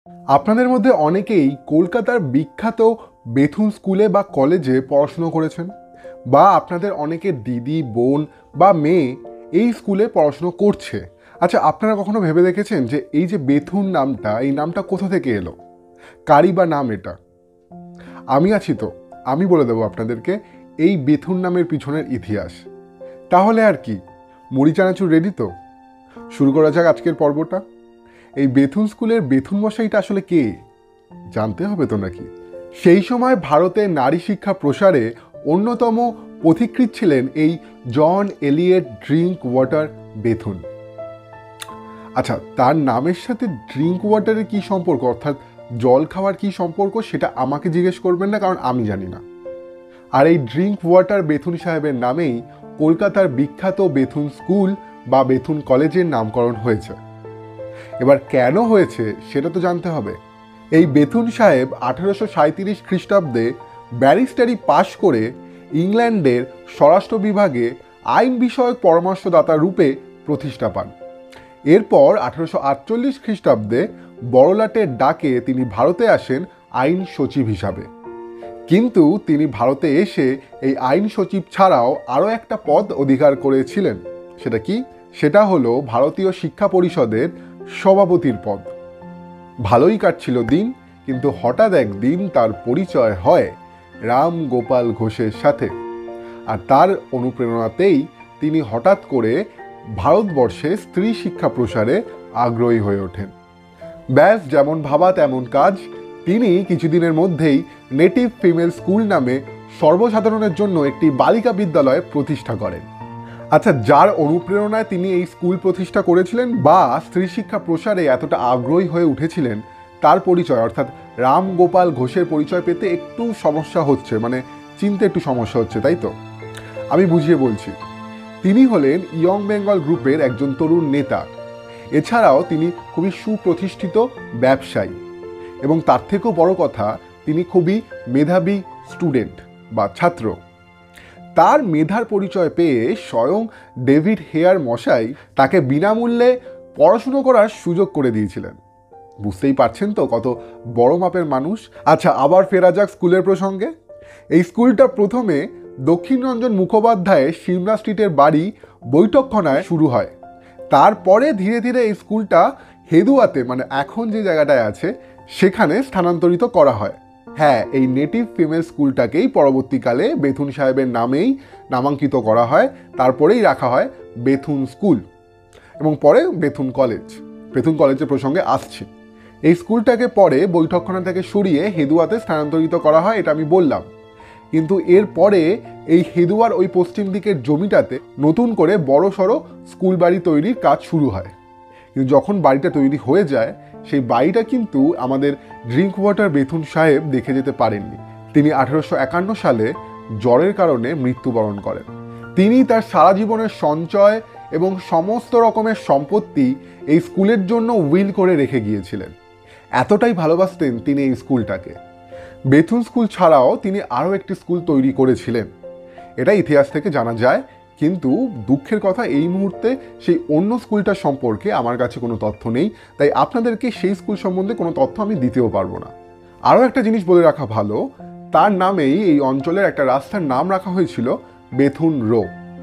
আপনাদের মধ্যে অনেকেই কলকাতার বিখ্যাত বেথুন স্কুলে বা কলেজে পড়াশুনো করেছেন, বা আপনাদের অনেকের দিদি, বোন বা মেয়ে এই স্কুলে পড়াশুনো করছে। আচ্ছা, আপনারা কখনো ভেবে দেখেছেন যে এই যে বেথুন নামটা, এই নামটা কোথা থেকে এলো, কারি বা নাম এটা? আমি আছি তো, আমি বলে দেবো আপনাদেরকে এই বেথুন নামের পিছনের ইতিহাস। তাহলে আর কি, মুড়ি চানাচুর রেডি তো? শুরু করা যাক আজকের পর্বটা। এই বেথুন স্কুলের বেথুন মশাইটা আসলে কে, জানতে হবে তো নাকি? সেই সময় ভারতে নারী শিক্ষা প্রসারে অন্যতম পথিকৃৎ ছিলেন এই John Elliot drinkwater Bethune. আচ্ছা, তার নামের সাথে ড্রিঙ্ক ওয়াটারের কি সম্পর্ক, অর্থাৎ জল খাওয়ার কি সম্পর্ক, সেটা আমাকে জিজ্ঞেস করবেন না, কারণ আমি জানি না। আর এই ড্রিঙ্ক ওয়াটার বেথুন সাহেবের নামেই কলকাতার বিখ্যাত বেথুন স্কুল বা বেথুন কলেজের নামকরণ হয়েছে। এবার কেন হয়েছে সেটা তো জানতে হবে। এই বেথুন সাহেব 1837 খ্রিস্টাব্দে ব্যারিস্টারি পাশ করে ইংল্যান্ডের স্বরাষ্ট্র বিভাগে আইন বিষয়ক পরামর্শদাতা রূপে প্রতিষ্ঠা পান। এরপর 1848 খ্রিস্টাব্দে বড়লাটের ডাকে তিনি ভারতে আসেন আইন সচিব হিসাবে। কিন্তু তিনি ভারতে এসে এই আইন সচিব ছাড়াও আরও একটা পদ অধিকার করেছিলেন। সেটা কি? সেটা হলো ভারতীয় শিক্ষা পরিষদের সভাপতির পদ। ভালোই কাটছিল দিন, কিন্তু হঠাৎ একদিন তার পরিচয় হয় রাম গোপাল ঘোষের সাথে। আর তার অনুপ্রেরণাতেই তিনি হঠাৎ করে ভারতবর্ষে স্ত্রী শিক্ষা প্রসারে আগ্রহী হয়ে ওঠেন। ব্যাস, যেমন ভাবা তেমন কাজ। তিনি কিছুদিনের মধ্যেই নেটিভ ফিমেল স্কুল নামে সর্বসাধারণের জন্য একটি বালিকা বিদ্যালয় প্রতিষ্ঠা করেন। আচ্ছা, যার অনুপ্রেরণায় তিনি এই স্কুল প্রতিষ্ঠা করেছিলেন বা স্ত্রী শিক্ষা প্রসারে এতটা আগ্রহী হয়ে উঠেছিলেন, তার পরিচয় অর্থাৎ রাম গোপাল ঘোষের পরিচয় পেতে একটু সমস্যা হচ্ছে, মানে চিনতে একটু সমস্যা হচ্ছে, তাই তো? আমি বুঝিয়ে বলছি। তিনি হলেন ইয়ং বেঙ্গল গ্রুপের একজন তরুণ নেতা। এছাড়াও তিনি খুবই সুপ্রতিষ্ঠিত ব্যবসায়ী, এবং তার থেকেও বড় কথা, তিনি খুবই মেধাবী স্টুডেন্ট বা ছাত্র। তার মেধার পরিচয় পেয়ে স্বয়ং ডেভিড হেয়ার মশাই তাকে বিনামূল্যে পড়াশুনো করার সুযোগ করে দিয়েছিলেন। বুঝতেই পারছেন তো কত বড় মাপের মানুষ। আচ্ছা, আবার ফেরা যাক স্কুলের প্রসঙ্গে। এই স্কুলটা প্রথমে দক্ষিণরঞ্জন মুখোপাধ্যায়ের সিমলা স্ট্রিটের বাড়ি বৈঠকখানায় শুরু হয়। তারপরে ধীরে ধীরে এই স্কুলটা হেদুয়াতে, মানে এখন যে জায়গাটায় আছে, সেখানে স্থানান্তরিত করা হয়। হ্যাঁ, এই নেটিভ ফিমেল স্কুলটাকেই পরবর্তীকালে বেথুন সাহেবের নামেই নামাঙ্কিত করা হয়। তারপরেই রাখা হয় বেথুন স্কুল, এবং পরে বেথুন কলেজ। বেথুন কলেজের প্রসঙ্গে আসছে। এই স্কুলটাকে পরে বৈঠকখানা থেকে সরিয়ে হেদুয়াতে স্থানান্তরিত করা হয়, এটা আমি বললাম। কিন্তু এরপরে এই হেদুয়ার ওই পশ্চিম দিকের জমিটাতে নতুন করে বড় সড়ো স্কুল বাড়ি তৈরির কাজ শুরু হয়। কিন্তু যখন বাড়িটা তৈরি হয়ে যায়, সেই বাড়িটা কিন্তু আমাদের ড্রিঙ্ক ওয়াটার বেথুন সাহেব দেখে যেতে পারেননি। তিনি 1851 সালে জ্বরের কারণে মৃত্যুবরণ করেন। তিনি তার সারা জীবনের সঞ্চয় এবং সমস্ত রকমের সম্পত্তি এই স্কুলের জন্য উইল করে রেখে গিয়েছিলেন। এতটাই ভালোবাসতেন তিনি এই স্কুলটাকে। বেথুন স্কুল ছাড়াও তিনি আরও একটি স্কুল তৈরি করেছিলেন, এটা ইতিহাস থেকে জানা যায়। কিন্তু দুঃখের কথা, এই মুহূর্তে সেই অন্য স্কুলটা সম্পর্কে আমার কাছে কোনো তথ্য নেই, তাই আপনাদেরকে সেই স্কুল সম্বন্ধে কোনো তথ্য আমি দিতেও পারবো না। আরও একটা জিনিস বলে রাখা ভালো, তার নামেই এই অঞ্চলের একটা রাস্তার নাম রাখা হয়েছিল বেথুন রো,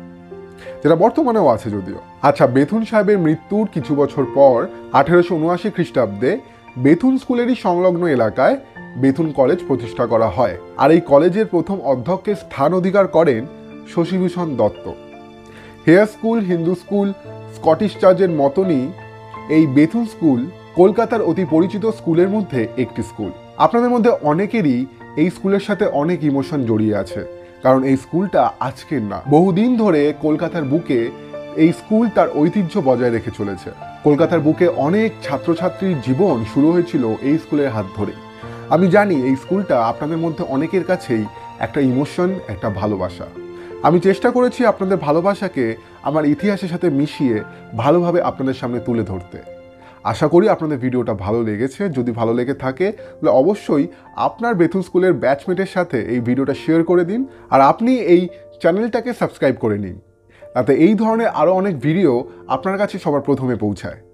যেটা বর্তমানেও আছে যদিও। আচ্ছা, বেথুন সাহেবের মৃত্যুর কিছু বছর পর 1879 খ্রিস্টাব্দে বেথুন স্কুলেরই সংলগ্ন এলাকায় বেথুন কলেজ প্রতিষ্ঠা করা হয়। আর এই কলেজের প্রথম অধ্যক্ষের স্থান অধিকার করেন Shashibhushan Dutta. Hare school, Hindu school, Scottish চার্চের মতনই এই বেথুন স্কুল কলকাতার অতি পরিচিত স্কুলের মধ্যে একটি স্কুল। আপনাদের মধ্যে অনেকেরই এই স্কুলের সাথে অনেক ইমোশন জড়িয়ে আছে, কারণ এই স্কুলটা আজকের না, বহুদিন ধরে কলকাতার বুকে এই স্কুল তার ঐতিহ্য বজায় রেখে চলেছে। কলকাতার বুকে অনেক ছাত্রছাত্রীর জীবন শুরু হয়েছিল এই স্কুলের হাত ধরে। আমি জানি এই স্কুলটা আপনাদের মধ্যে অনেকের কাছেই একটা ইমোশন, একটা ভালোবাসা। আমি চেষ্টা করেছি আপনাদের ভালোবাসাকে আমার ইতিহাসের সাথে মিশিয়ে ভালোভাবে আপনাদের সামনে তুলে ধরতে। আশা করি আপনাদের ভিডিওটা ভালো লেগেছে। যদি ভালো লেগে থাকে তাহলে অবশ্যই আপনার বেথুন স্কুলের ব্যাচমেটের সাথে এই ভিডিওটা শেয়ার করে দিন, আর আপনি এই চ্যানেলটাকে সাবস্ক্রাইব করে নিন, তাতে এই ধরনের আরও অনেক ভিডিও আপনার কাছে সবার প্রথমে পৌঁছায়।